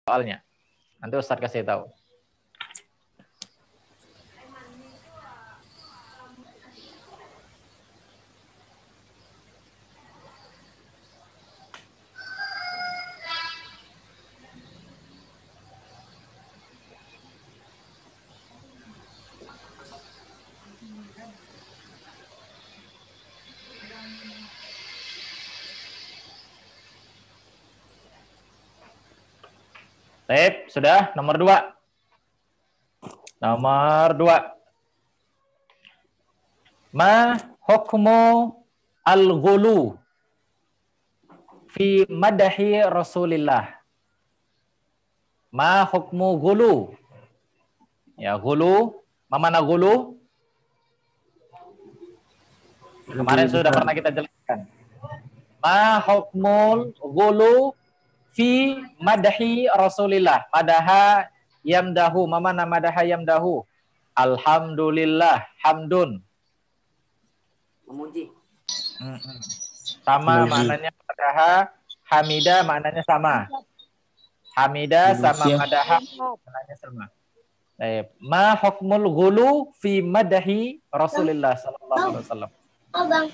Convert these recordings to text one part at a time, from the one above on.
soalnya. Nanti Ustaz kasih tahu. Baik, sudah. Nomor 2. Nomor 2. Ma hukmu al-ghulu fi madahi Rasulillah. Ma hukmu ghulu. Ya, ghulu. Mana ghulu? Kemarin sudah pernah kita jelaskan. Ma hukmul ghulu fi madahi Rasulillah. Madaha yamdahu. Mana madaha yamdahu? Alhamdulillah. Hamdun. Memuji. Sama maknanya madaha, hamidah maknanya sama. Hamidah sama madaha maknanya sama. Ma hukmul ghulu fi madahi Rasulillah sallallahu alaihi wasallam. Bang.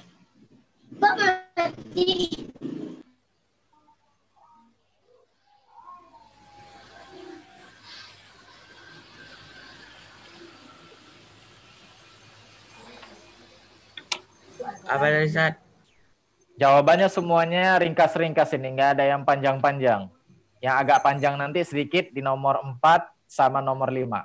Apa dari Ustaz? Jawabannya semuanya ringkas-ringkas ini, nggak ada yang panjang-panjang. Yang agak panjang nanti sedikit di nomor 4 sama nomor 5.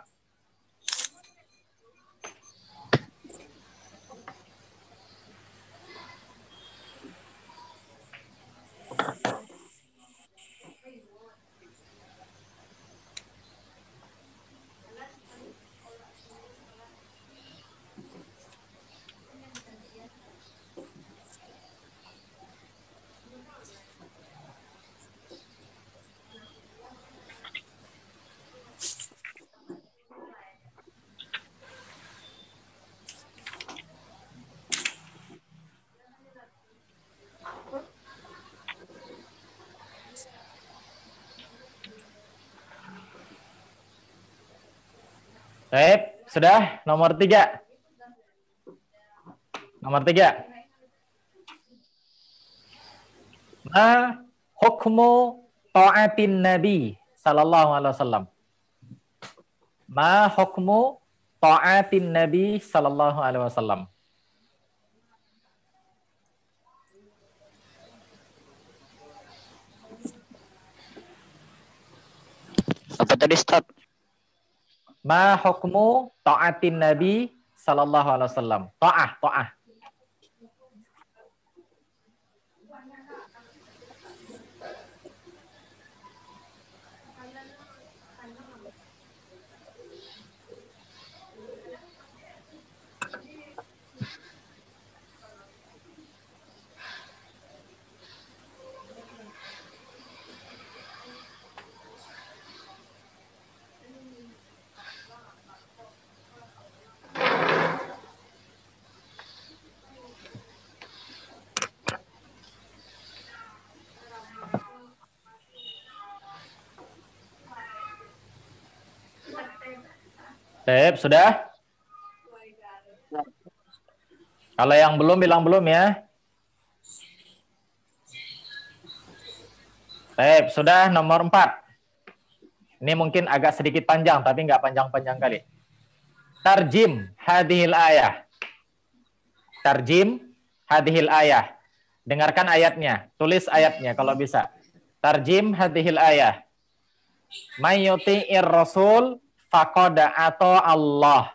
Baik, sudah nomor 3. Nomor 3. Ma hukmu ta'atin Nabi sallallahu alaihi wasallam. Ma hukmu ta'atin Nabi sallallahu alaihi wasallam. Apa tadi, Ustaz? Ma hukmu ta'atin Nabi sallallahu alaihi wasallam. Ta'ah. Baik, sudah? Kalau yang belum, bilang belum ya. Baik, sudah nomor 4. Ini mungkin agak sedikit panjang, tapi nggak panjang-panjang kali. Tarjim hadhil ayah. Tarjim hadhil ayah. Dengarkan ayatnya, tulis ayatnya kalau bisa. Tarjim hadhil ayah. Mayyuti'ir rasul faqad ata Allah.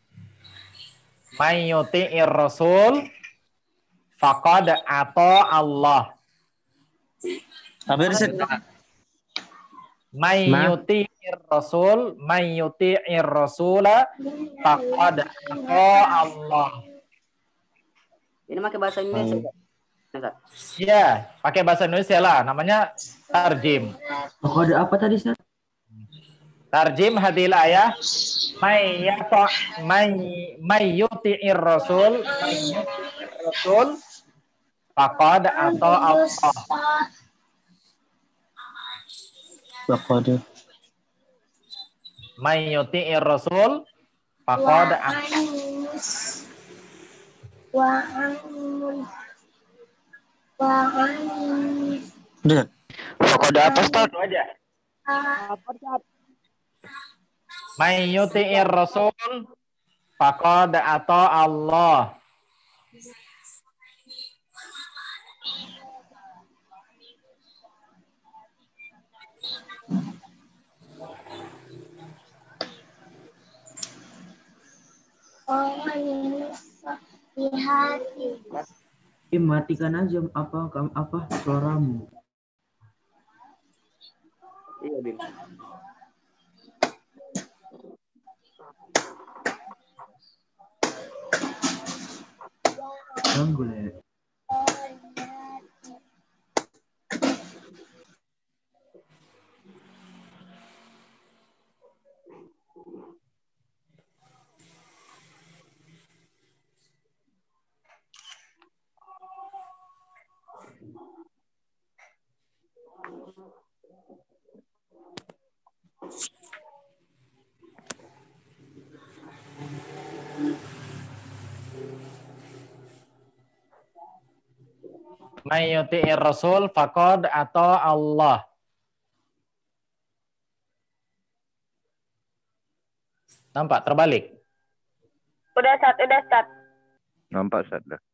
Mayyuti'ir rasul faqad ata Allah. Apa Ustaz? Mayyuti'ir rasul rasula faqad ata Allah. Ini pakai bahasa Indonesia. Ustaz. Ya, pakai bahasa Indonesia lah. Namanya tarjim. Kode apa tadi, Ustaz? Tarjim hadil ayah mayyuti'ir rasul faqad ata Allah. Faqad May yuti'ir rasul faqad Udah. Fakoda apa, Ustaz? itu aja. May yuti'ir rasul faqad atau Allah. Matikan aja apa suaramu. Iya, Bin. Ganggu ya. May yuti'ir rasul faqad atau Allah. Nampak terbalik? Udah Ustaz. Nampak, Ustaz. Dah.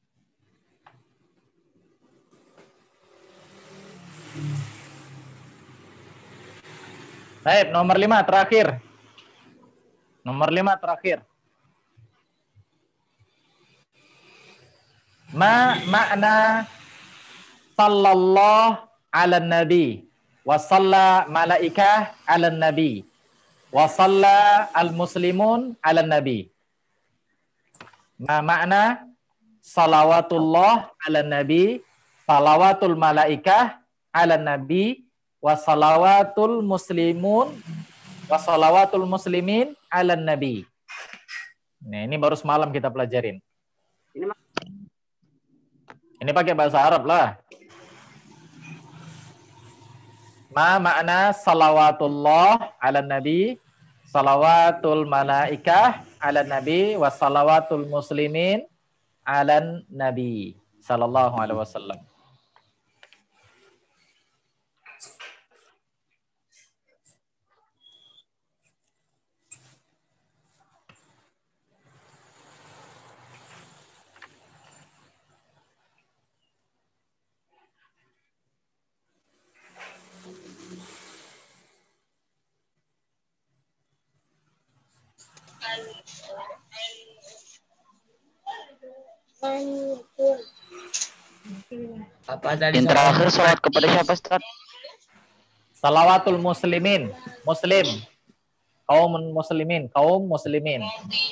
Baik, nomor 5 terakhir. Nomor 5 terakhir. Ma makna sallallahu ala nabi wa salla malaikah ala nabi wa salla al muslimun ala nabi. Ma makna salawatullah ala nabi, salawatul malaikah ala nabi wa salawatul muslimun wa salawatul muslimin ala nabi. Nah, ini baru semalam kita pelajarin. Ini pakai bahasa Arab lah. Ma makna salawatullah ala nabi, salawatul malaikah ala nabi, wa salawatul muslimin ala nabi sallallahu alaihi wasallam. Apa tadi? Yang terakhir sholat kepada siapa, Ustaz? Salawatul muslimin, muslim. Kaum muslimin, kaum muslimin.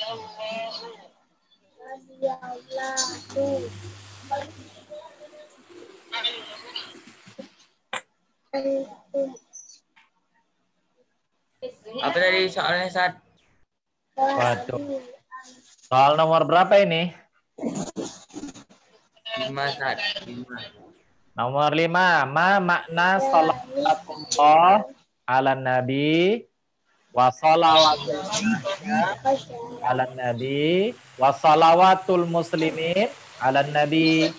Apa tadi soalnya Ustaz? Waduh. Soal nomor berapa ini? 5 Ustaz. Nomor 5. Ma makna salatullah ala nabi wa salawatul ala nabi wa salawatul muslimin ala nabi.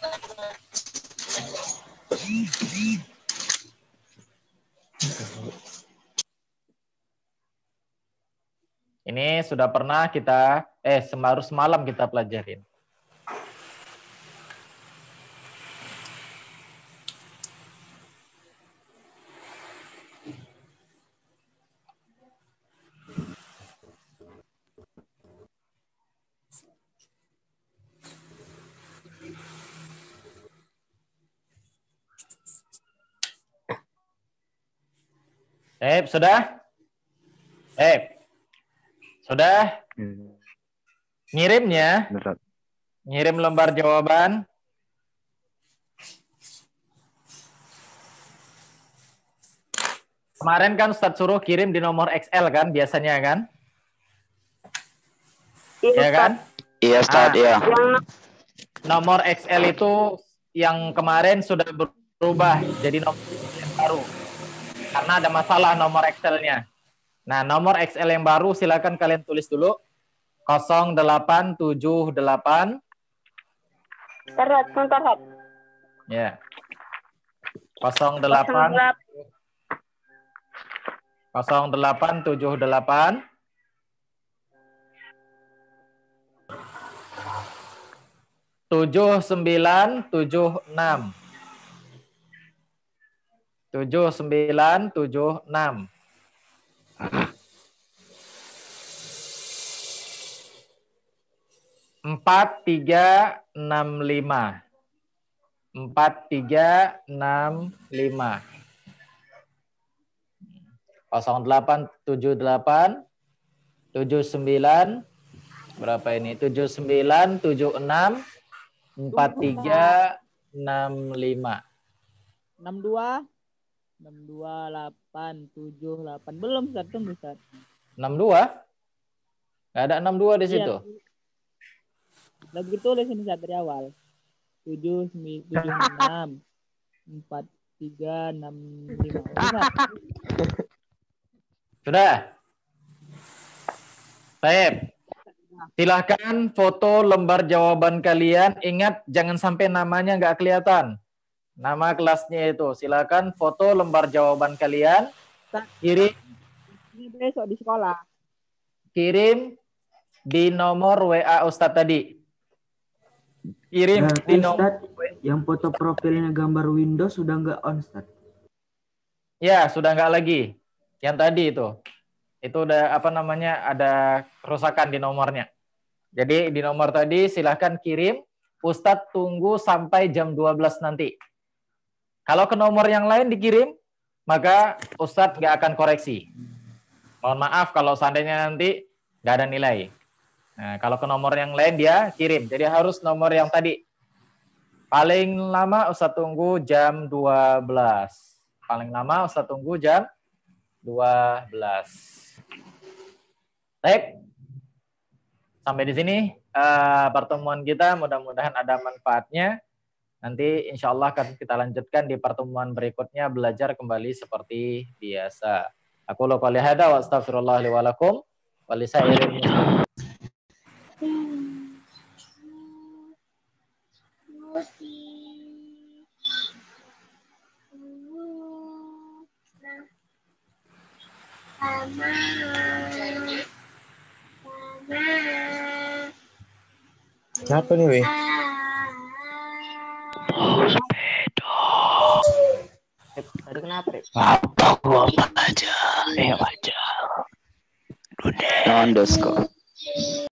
Ini sudah pernah kita baru semalam kita pelajarin. Sudah? Sudah? Ngirimnya? Ustaz. Ngirim lembar jawaban. Kemarin kan Ustadz suruh kirim di nomor XL kan biasanya kan? Iya kan? Iya, Ustaz, iya. Nomor XL itu yang kemarin sudah berubah jadi nomor yang baru. Karena ada masalah nomor Excel-nya. Nah, nomor XL yang baru silakan kalian tulis dulu. 0878. Terhad, terhad. Ya. 08 0878 7976 7976 4365 4365 0878 79 berapa ini 7976 4365 62 62878 belum Ustaz, tunggu Ustaz. 62 nggak ada 62 di situ. Lagi tulis ini Ustaz dari awal 776 4365 Sudah. Baik. Silahkan foto lembar jawaban kalian. Ingat, jangan sampai namanya nggak kelihatan. Nama kelasnya itu. Silahkan foto lembar jawaban kalian. Kirim. Ini besok di sekolah. Kirim di nomor WA Ustadz tadi. Kirim di nomor. Yang foto profilnya gambar Windows sudah nggak on, Ustadz? Ya, sudah nggak lagi. Yang tadi itu. Itu udah ada kerusakan di nomornya. Jadi di nomor tadi silahkan kirim. Ustadz tunggu sampai jam 12 nanti. Kalau ke nomor yang lain dikirim, maka Ustadz nggak akan koreksi. Mohon maaf kalau seandainya nanti nggak ada nilai. Nah, kalau ke nomor yang lain dia kirim. Jadi harus nomor yang tadi. Paling lama Ustadz tunggu jam 12. Paling lama Ustadz tunggu jam 12. Baik. Sampai di sini pertemuan kita, mudah-mudahan ada manfaatnya. Nanti insya Allah akan kita lanjutkan di pertemuan berikutnya, belajar kembali seperti biasa. Aku qouli hadza wa astaghfirullah li wa lakum wa li sairil muslimin. Siapa nih, Wei? Tadi kenapa, Rek? Apa gua baca? Baca. Udah. Underscore.